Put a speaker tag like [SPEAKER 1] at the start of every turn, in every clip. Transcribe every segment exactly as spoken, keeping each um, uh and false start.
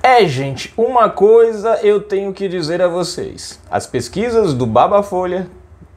[SPEAKER 1] É, gente, uma coisa eu tenho que dizer a vocês. As pesquisas do Babafolha...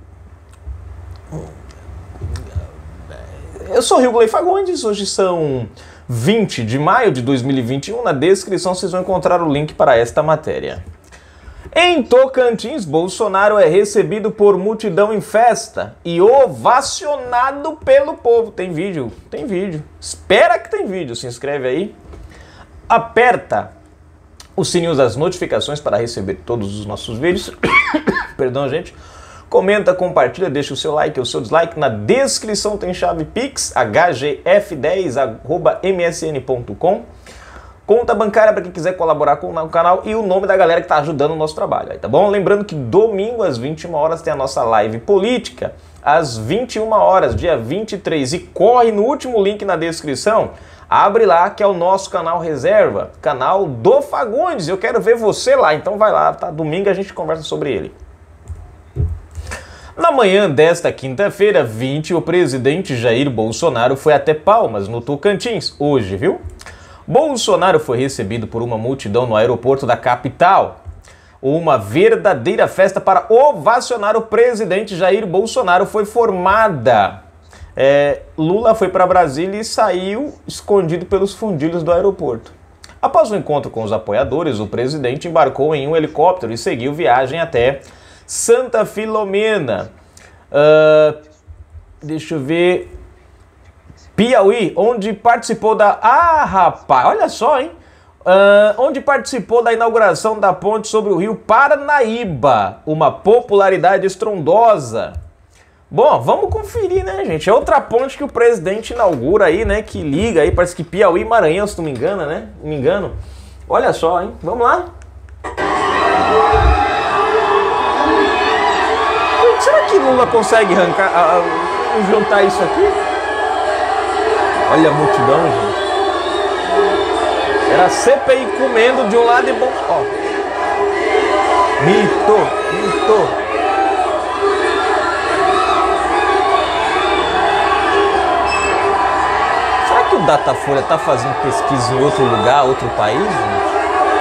[SPEAKER 1] Eu sou Rio Gley Fagundes, hoje são vinte de maio de dois mil e vinte e um. Na descrição vocês vão encontrar o link para esta matéria. Em Tocantins, Bolsonaro é recebido por multidão em festa e ovacionado pelo povo. Tem vídeo? Tem vídeo. Espera que tem vídeo. Se inscreve aí. Aperta o sininho das notificações para receber todos os nossos vídeos. Perdão, gente. Comenta, compartilha, deixa o seu like, o seu dislike. Na descrição tem chave Pix, h g f dez arroba m s n ponto com. Conta bancária para quem quiser colaborar com o canal e o nome da galera que está ajudando o nosso trabalho, aí, tá bom? Lembrando que domingo às vinte e uma horas tem a nossa live política, às vinte e uma horas, dia vinte e três. E corre no último link na descrição, abre lá que é o nosso canal reserva, canal do Fagundes. Eu quero ver você lá, então vai lá, tá? Domingo a gente conversa sobre ele. Na manhã desta quinta-feira, vinte, o presidente Jair Bolsonaro foi até Palmas, no Tocantins, hoje, viu? Bolsonaro foi recebido por uma multidão no aeroporto da capital. Uma verdadeira festa para ovacionar o presidente Jair Bolsonaro foi formada. É, Lula foi para Brasília e saiu escondido pelos fundilhos do aeroporto. Após o encontro com os apoiadores, o presidente embarcou em um helicóptero e seguiu viagem até Santa Filomena. Uh, deixa eu ver... Piauí, onde participou da... Ah, rapaz, olha só, hein? Uh, onde participou da inauguração da ponte sobre o rio Paranaíba. Uma popularidade estrondosa. Bom, vamos conferir, né, gente? É outra ponte que o presidente inaugura aí, né? Que liga aí, parece que Piauí e Maranhão, se não me engano, né? Não me engano. Olha só, hein? Vamos lá. Será que Lula consegue arrancar, a, a, juntar isso aqui? Olha a multidão, gente. Era C P I comendo de um lado e bom. Ó. Mito, mito. Será que o Datafolha tá fazendo pesquisa em outro lugar, outro país, gente?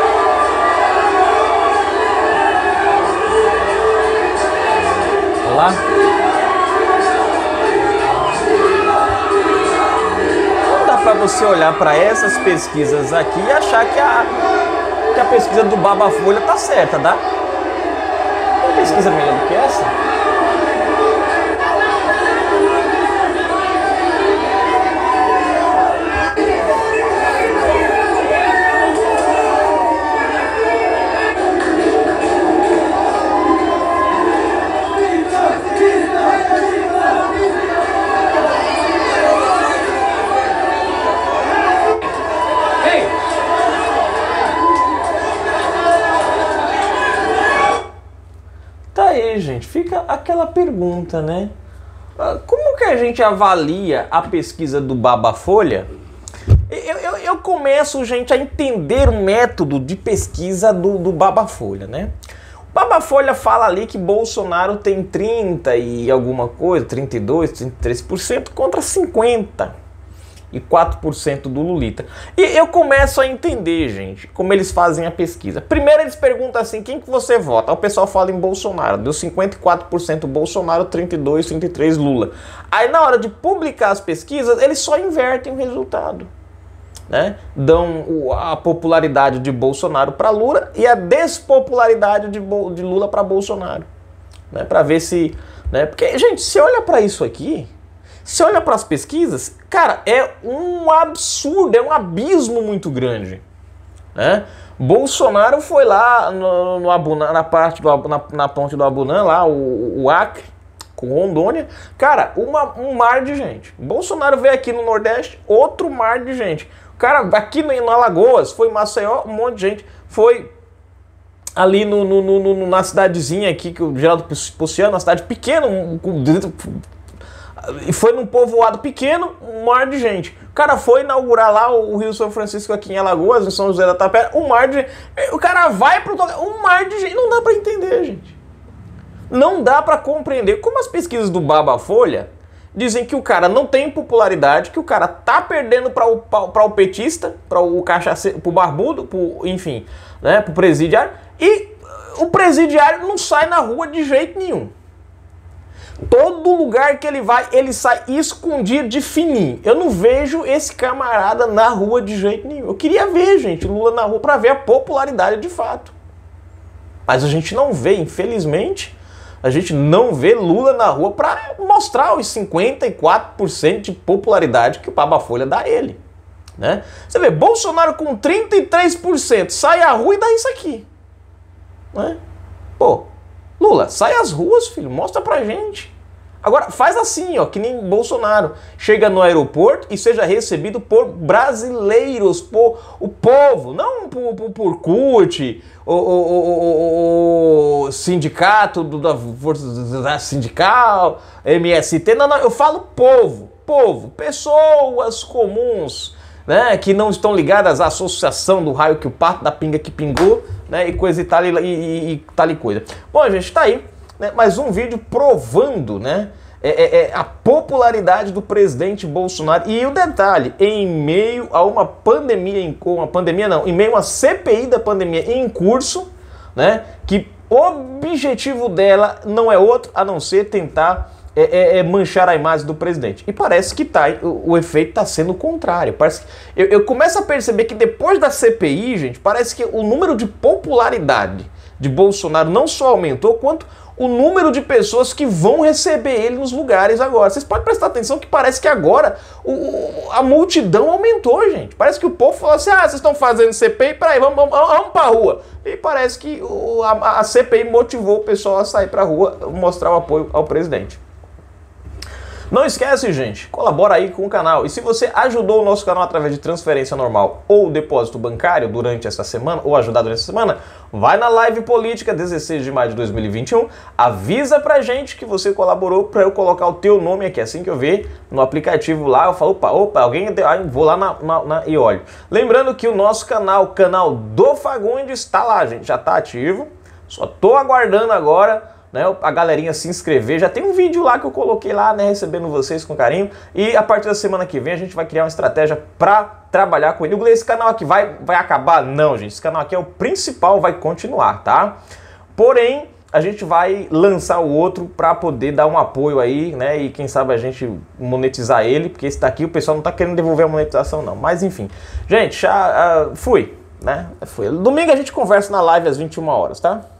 [SPEAKER 1] Olha lá. Para você olhar para essas pesquisas aqui e achar que a, que a pesquisa do Babafolha tá certa, tá? Tem pesquisa melhor do que essa? Gente, fica aquela pergunta, né? Como que a gente avalia a pesquisa do Babafolha? Eu, eu, eu começo, gente, a entender o método de pesquisa do, do Babafolha, né? O Babafolha fala ali que Bolsonaro tem trinta e alguma coisa, trinta e dois, trinta e três por cento contra cinquenta e quatro por cento do Lulita. E eu começo a entender, gente, como eles fazem a pesquisa. Primeiro eles perguntam assim, quem que você vota? Aí o pessoal fala em Bolsonaro, deu cinquenta e quatro por cento Bolsonaro, trinta e dois, trinta e três Lula. Aí na hora de publicar as pesquisas, eles só invertem o resultado, né? Dão a popularidade de Bolsonaro para Lula e a despopularidade de, Bo de Lula para Bolsonaro, né? Para ver se... Né? Porque, gente, se olha para isso aqui... Se olha para as pesquisas, cara, é um absurdo, é um abismo muito grande, né? Bolsonaro foi lá no, no Abunã, na parte do na, na ponte do Abunã, lá o, o Acre com Rondônia, cara, uma, um mar de gente. Bolsonaro veio aqui no Nordeste, outro mar de gente. Cara, aqui no, no Alagoas, foi Maceió, um monte de gente. Foi ali no, no, no, na cidadezinha aqui que o Geraldo Puciano, uma cidade pequena, um, um, e foi num povoado pequeno, um mar de gente. O cara foi inaugurar lá o Rio São Francisco aqui em Alagoas, em São José da Tapera, um mar de gente. O cara vai pro... Um mar de gente. Não dá pra entender, gente. Não dá pra compreender. Como as pesquisas do Babafolha dizem que o cara não tem popularidade, que o cara tá perdendo para o, para o petista, para o cachaceiro, para o barbudo, pro, enfim, né, para o presidiário, e o presidiário não sai na rua de jeito nenhum. Todo lugar que ele vai, ele sai escondido de fininho. Eu não vejo esse camarada na rua de jeito nenhum. Eu queria ver, gente, Lula na rua para ver a popularidade de fato. Mas a gente não vê, infelizmente, a gente não vê Lula na rua para mostrar os cinquenta e quatro por cento de popularidade que o Baba-Folha dá a ele, né? Você vê, Bolsonaro com trinta e três por cento sai à rua e dá isso aqui, né? Pô, Lula, sai às ruas, filho, mostra pra gente. Agora, faz assim, ó, que nem Bolsonaro. Chega no aeroporto e seja recebido por brasileiros, por o povo, não por, por, por C U T, o, o, o, o sindicato do, da Força Sindical, M S T, não, não, eu falo povo, povo, pessoas comuns, né, que não estão ligadas à associação do raio que o parto da pinga que pingou, né, e coisa e tal e, e, e tal e coisa. Bom, gente, tá aí, né, mais um vídeo provando, né, é, é, é a popularidade do presidente Bolsonaro. E o detalhe, em meio a uma pandemia, em, uma pandemia não, em meio a uma C P I da pandemia em curso, né, que o objetivo dela não é outro a não ser tentar É, é, é manchar a imagem do presidente. E parece que tá, o, o efeito está sendo o contrário. Parece que, eu, eu começo a perceber que depois da C P I, gente, parece que o número de popularidade de Bolsonaro não só aumentou, quanto o número de pessoas que vão receber ele nos lugares agora. Vocês podem prestar atenção que parece que agora o, a multidão aumentou, gente. Parece que o povo falou assim, ah, vocês estão fazendo C P I, peraí, vamos, vamos, vamos pra rua. E parece que o, a, a C P I motivou o pessoal a sair pra rua, mostrar o apoio ao presidente. Não esquece, gente, colabora aí com o canal. E se você ajudou o nosso canal através de transferência normal ou depósito bancário durante essa semana, ou ajudar durante essa semana, vai na live política dezesseis de maio de dois mil e vinte e um, avisa pra gente que você colaborou pra eu colocar o teu nome aqui. Assim que eu ver no aplicativo lá, eu falo, opa, opa, alguém, aí vou lá na, na, na, e olho. Lembrando que o nosso canal, o canal do Fagundes, está lá, gente, já tá ativo. Só tô aguardando agora, né, a galerinha se inscrever. Já tem um vídeo lá que eu coloquei lá, né, recebendo vocês com carinho. E a partir da semana que vem a gente vai criar uma estratégia para trabalhar com ele. Esse canal aqui vai, vai acabar? Não, gente. Esse canal aqui é o principal, vai continuar, tá? Porém, a gente vai lançar o outro para poder dar um apoio aí, né? E quem sabe a gente monetizar ele, porque esse daqui o pessoal não tá querendo devolver a monetização, não. Mas enfim. Gente, já uh, fui, né? Fui. Domingo a gente conversa na live às vinte e uma horas, tá?